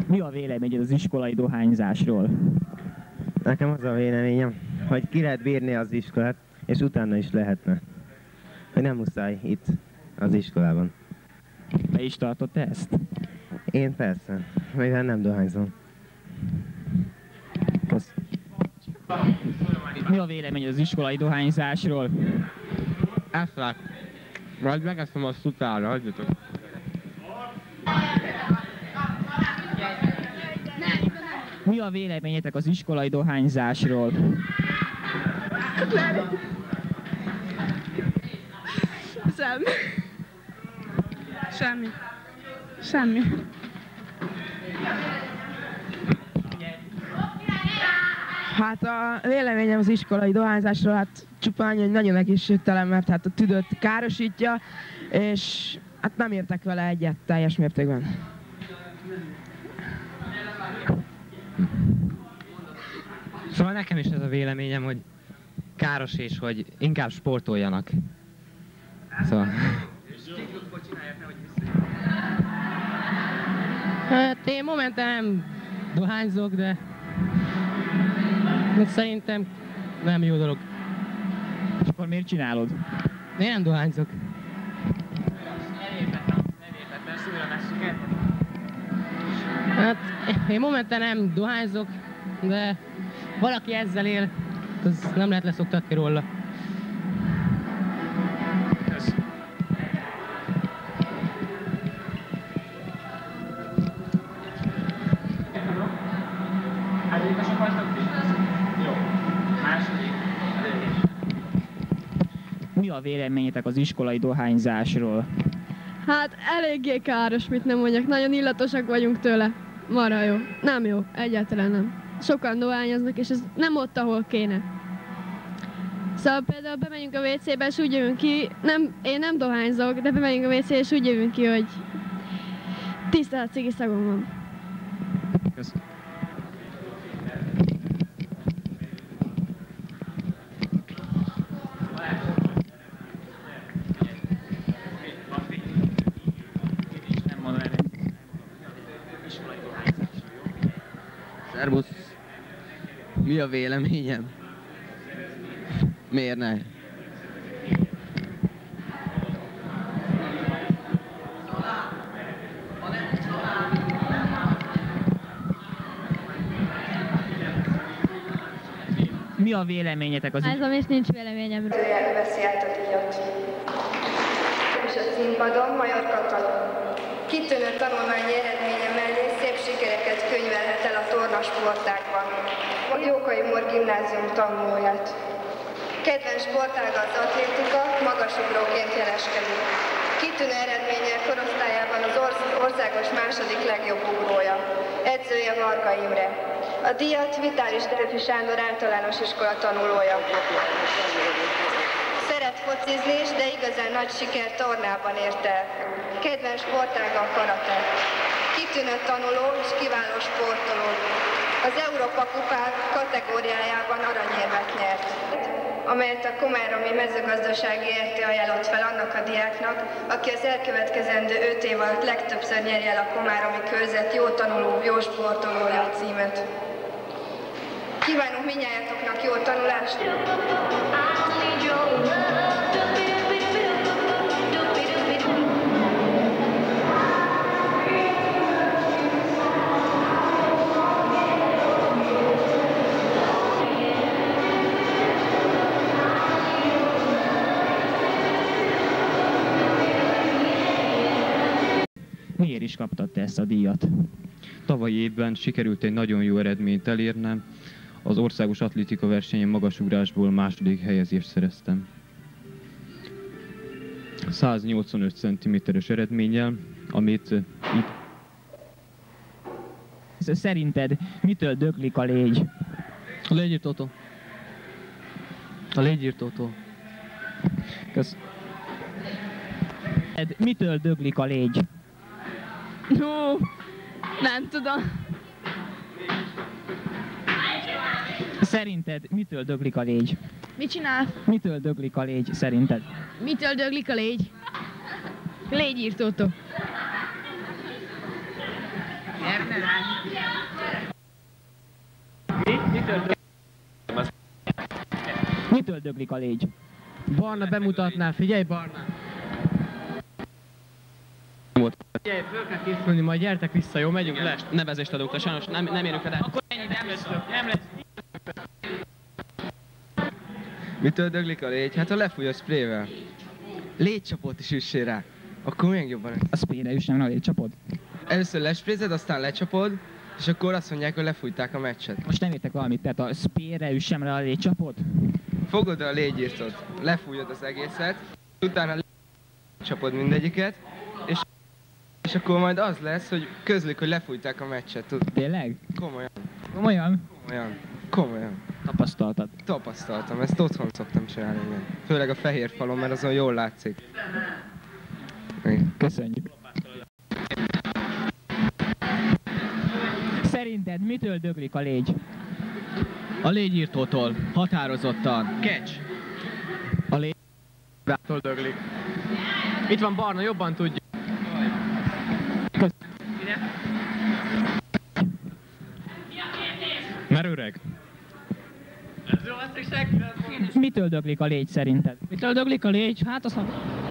Mi a véleményed az iskolai dohányzásról? Nekem az a véleményem, hogy ki lehet bírni az iskolát, és utána is lehetne. Hogy nem muszáj itt az iskolában. Be is tartott ezt? Én persze, mivel nem dohányzom. Kösz. Mi a véleményed az iskolai dohányzásról? Eszlek. Majd megeszem azt utána, hagyjatok. Mi a véleményetek az iskolai dohányzásról? Semmi. Hát a véleményem az iskolai dohányzásról, hát csupán hogy nagyon egészségtelen, mert hát a tüdőt károsítja, és hát nem értek vele egyet teljes mértékben. Szóval nekem is ez a véleményem, hogy káros és hogy inkább sportoljanak. Szóval... Hát én momentán nem dohányzok, de szerintem nem jó dolog. És akkor miért csinálod? Én nem dohányzok. Hát én momentán nem dohányzok, de valaki ezzel él, az nem lehet leszoktatni róla. Mi a véleményetek az iskolai dohányzásról? Hát eléggé káros, mit nem mondjak. Nagyon illatosak vagyunk tőle. Marha jó. Nem jó. Egyáltalán nem. Sokan dohányoznak, és ez nem ott, ahol kéne. Szóval például bemegyünk a WC-be, és úgy jövünk ki, én nem dohányzok, de bemegyünk a WC-be, és úgy jövünk ki, hogy tiszta cigi szagom van. Köszönöm. Szervusz! Mi a véleményem? Miért ne? Mi a véleményetek az... Ez is nincs véleményem. Veszi át a díjat. És a színpadon Major Katalin. Kitűnő tanulmányi eredménye mellé szép sikereket könyvelhet el a tornasportágban. A Jókai Mór gimnázium tanulóját. Kedvenc sportága az atlétika, magasugróként jeleskedik. Kitűnő eredménye korosztályában az országos második legjobb ugrója. Edzője Varga Imre. A díjat Vitális Delfi Sándor általános iskola tanulója. Szeret focizni, de igazán nagy siker tornában ért el. Kedvenc sportága a karate. Kitűnő tanuló és kiváló sportoló. Az Európa kupák kategóriájában aranyérmet nyert, amelyet a Komáromi Mezőgazdasági RT ajánlott fel annak a diáknak, aki az elkövetkezendő 5 év alatt legtöbbször nyerje el a Komáromi körzet jó tanuló, jó sportolója címet. Kívánunk mindnyájatoknak jó tanulást! Miért is kaptad te ezt a díjat? Tavalyi évben sikerült egy nagyon jó eredményt elérnem. Az országos atlétika versenyen magasugrásból második helyezést szereztem. 185 cm-es eredménnyel, amit itt... Szerinted mitől döglik a légy? A légyírtótól. A légyírtótól. Kösz. Mitől döglik a légy? No, nem tudom. Szerinted mitől döglik a légy? Mit csinál? Mitől döglik a légy szerinted? Mitől döglik a légy? Légyírtótól. Mitől döglik a légy? Barna bemutatnál, figyelj Barna! Figyelj, föl kell készülni, majd gyertek vissza, jó? Megyünk le. Nevezést adunk le, sajnos nem érünk el. Akkor Nem lesz. mitől döglik a légy? Hát a lefúj a sprével. Légycsapot is üssél rá. Akkor még jobban. A spére is nem a légycsapod? Először lesprézed, aztán lecsapod, és akkor azt mondják, hogy lefújták a meccset. Most nem értek valamit, tehát a spére üssem rá a légycsapod? Fogod a légyírtót, lefújod az egészet, utána lecsapod mindegyiket, és akkor majd az lesz, hogy közlik, hogy lefújták a meccset. Tényleg? Komolyan, Komolyan? komolyan. Tapasztaltad? Tapasztaltam, ezt otthon szoktam csinálni, igen. Főleg a fehér falon, mert azon jól látszik. Igen. Köszönjük. Szerinted mitől döglik a légy? A légyírtótól, határozottan. Kecs! A légyírtótól döglik. Itt van Barna, jobban tudja. Mert öreg. Mitől döglik a légy szerinted? Mitől döglik a légy? Hát az